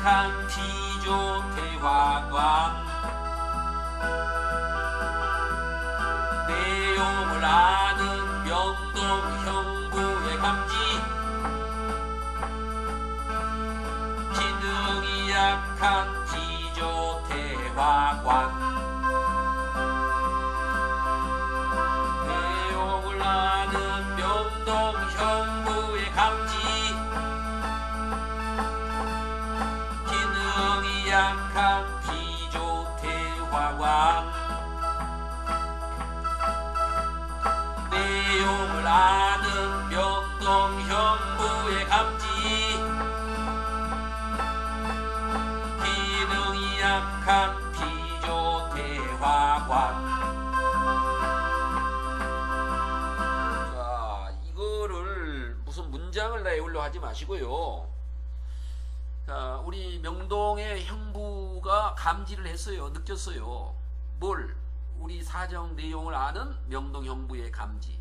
약한 비조 대화관 내용을 아는 명동 형부의 감지 기능이 약한 비조 대화관 내용을 아는 명동 형부의 감지 기능이 약한 비조 대화관 내용을 아는 명동 형부의 감지 기능이 약한 비조 대화관. 자, 이거를 무슨 문장을 다 외우려 하지 마시고요. 자, 우리 명동의 형부가 감지를 했어요. 느꼈어요. 뭘? 우리 사정 내용을 아는 명동 형부의 감지.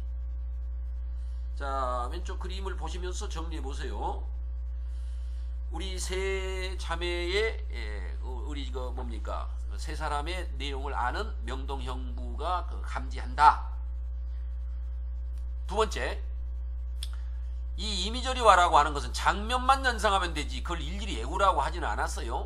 자, 왼쪽 그림을 보시면서 정리해 보세요. 우리 세 자매의 우리 이거 뭡니까? 세 사람의 내용을 아는 명동 형부가 감지한다. 두 번째, 이 이미저리화라고 하는 것은 장면만 연상하면 되지 그걸 일일이 외우라고 하지는 않았어요.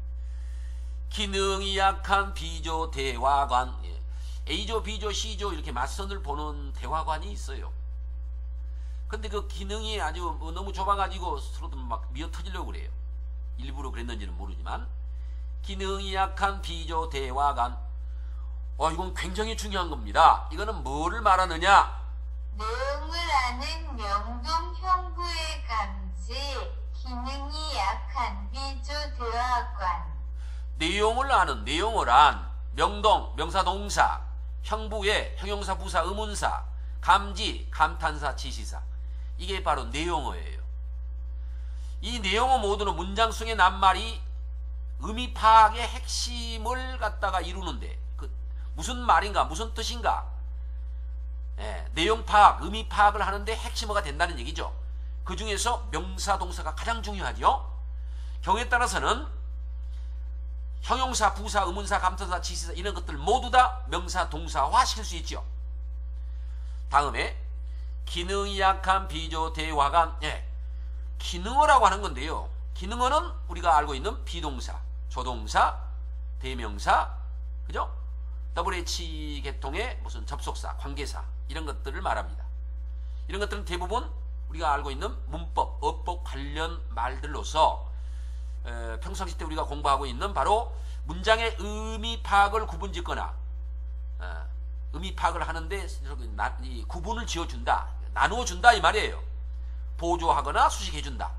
기능이 약한 B조 대화관, A조, B조, C조 이렇게 맞선을 보는 대화관이 있어요. 근데 그 기능이 아주 너무 좁아가지고 서로도 막 미어 터지려고 그래요. 일부러 그랬는지는 모르지만 기능이 약한 B조 대화관, 이건 굉장히 중요한 겁니다. 이거는 뭐를 말하느냐? 내용을 아는 명동 형부의 감지, 기능이 약한 B조 대화관. 내용을 아는, 내용을 안, 명동, 명사 동사, 형부의 형용사 부사 의문사, 감지, 감탄사 지시사. 이게 바로 내용어예요. 이 내용어 모두는 문장 속의 낱말이 의미 파악의 핵심을 갖다가 이루는데 무슨 말인가, 무슨 뜻인가, 내용 파악, 의미 파악을 하는데 핵심어가 된다는 얘기죠. 그 중에서 명사 동사가 가장 중요하죠. 경우에 따라서는 형용사, 부사, 의문사, 감탄사, 지시사 이런 것들 모두 다 명사 동사화 시킬 수 있죠. 다음에 기능이 약한 비조 대화관, 기능어라고 하는 건데요. 기능어는 우리가 알고 있는 비동사, 조동사, 대명사, 그죠? WH 계통의 무슨 접속사, 관계사 이런 것들을 말합니다. 이런 것들은 대부분 우리가 알고 있는 문법, 어법 관련 말들로서 평상시 때 우리가 공부하고 있는 바로 문장의 의미 파악을 구분짓거나 의미 파악을 하는데 이 구분을 지어준다, 나누어준다 이 말이에요. 보조하거나 수식해준다.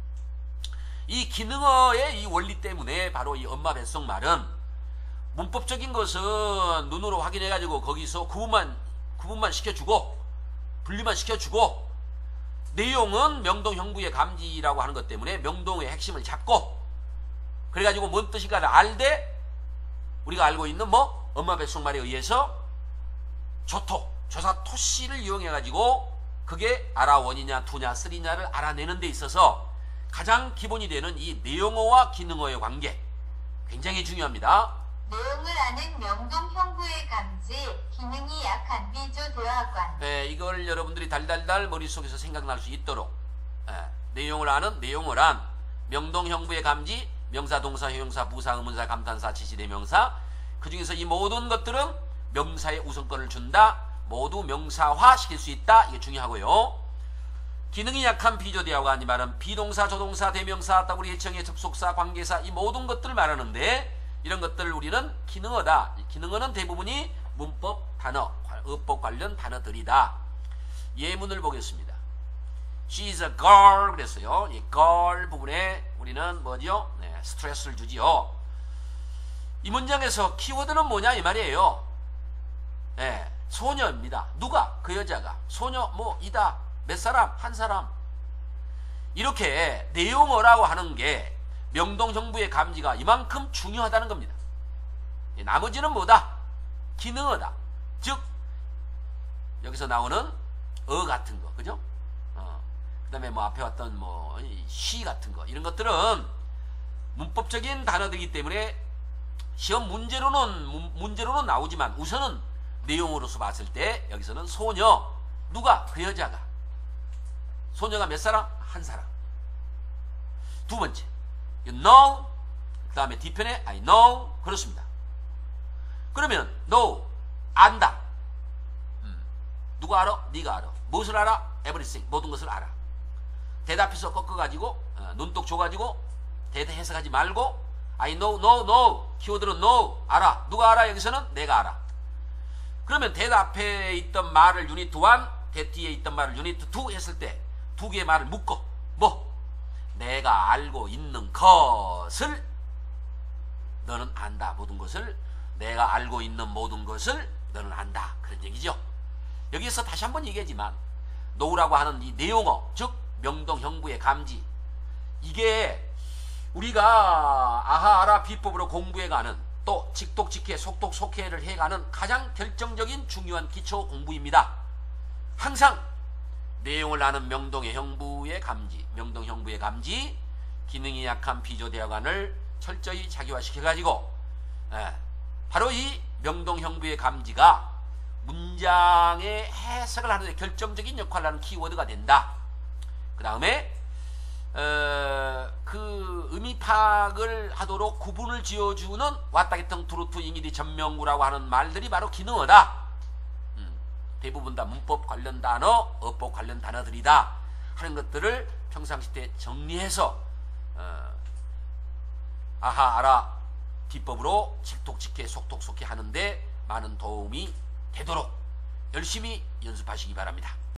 이 기능어의 이 원리 때문에 바로 이 엄마 뱃속 말은 문법적인 것은 눈으로 확인해가지고 거기서 구분만 시켜주고 분리만 시켜주고 내용은 명동 형부의 감지라고 하는 것 때문에 명동의 핵심을 잡고 그래가지고 뭔 뜻인가를 알되 우리가 알고 있는 뭐 엄마 뱃속말에 의해서 조토, 조사 토시를 이용해가지고 그게 아라 원이냐 투냐 쓰리냐를 알아내는 데 있어서 가장 기본이 되는 이 내용어와 기능어의 관계 굉장히 중요합니다. 내용을 아는 명동 형부의 감지, 기능이 약한 B조 대화관. 이걸 여러분들이 달달달 머릿속에서 생각날 수 있도록 내용을 아는 내용을 안 명동 형부의 감지, 명사, 동사, 형용사, 부사, 의문사, 감탄사, 지시, 대명사 그 중에서 이 모든 것들은 명사에 우선권을 준다. 모두 명사화 시킬 수 있다. 이게 중요하고요. 기능이 약한 비조 대화관 이 말은 비동사, 조동사, 대명사, WH 예청의 접속사, 관계사 이 모든 것들을 말하는데 이런 것들을 우리는 기능어다. 기능어는 대부분이 문법 단어, 어법 관련 단어들이다. 예문을 보겠습니다. She is a girl 그랬어요. 이 girl 부분에 우리는 뭐죠? 스트레스를 주지요. 이 문장에서 키워드는 뭐냐 이 말이에요. 소녀입니다. 누가? 그 여자가. 소녀 이다. 몇 사람? 한 사람. 이렇게 내용어라고 하는 게 명동 형부의 감지가 이만큼 중요하다는 겁니다. 나머지는 뭐다? 기능어다. 즉 여기서 나오는 같은 거, 그죠? 그 다음에 앞에 왔던 she 같은 거 이런 것들은 문법적인 단어들이기 때문에 시험 문제로는 나오지만 우선은 내용으로서 봤을 때 여기서는 소녀, 누가? 그 여자가. 소녀가 몇 사람? 한 사람. 두 번째, you know, 그 다음에 뒤편에 I know, 그렇습니다. 그러면 know, 안다. 누가 알아? 네가 알아. 무엇을 알아? everything, 모든 것을 알아. 대답해서 꺾어가지고 눈독 줘가지고 해석하지 말고 I know, know, 키워드는 know, 알아. 누가 알아? 여기서는 내가 알아. 그러면 대답에 있던 말을 유니트 1, 대뒤에 있던 말을 유니트 2 했을 때 두 개의 말을 묶어. 뭐? 내가 알고 있는 것을 너는 안다. 모든 것을 내가 알고 있는 모든 것을 너는 안다. 그런 얘기죠. 여기서 다시 한번 얘기하지만 know라고 하는 이 내용어, 즉 명동 형부의 감지, 이게 우리가 아하 알아 비법으로 공부해가는 또 직독 직해 속독 속해를 해가는 가장 결정적인 중요한 기초 공부입니다. 항상 내용을 아는 명동의 형부의 감지, 명동 형부의 감지, 기능이 약한 비조대화관을 철저히 자기화시켜가지고 바로 이 명동 형부의 감지가 문장의 해석을 하는 데 결정적인 역할을 하는 키워드가 된다. 그 다음에 그 의미 파악을 하도록 구분을 지어주는 왔다개통 트루트 잉이디 전명구라고 하는 말들이 바로 기능어다. 대부분 다 문법 관련 단어, 어법 관련 단어들이다 하는 것들을 평상시 때 정리해서 아하 알아 기법으로 직독 직해 속독 속해 하는데 많은 도움이 되도록 열심히 연습하시기 바랍니다.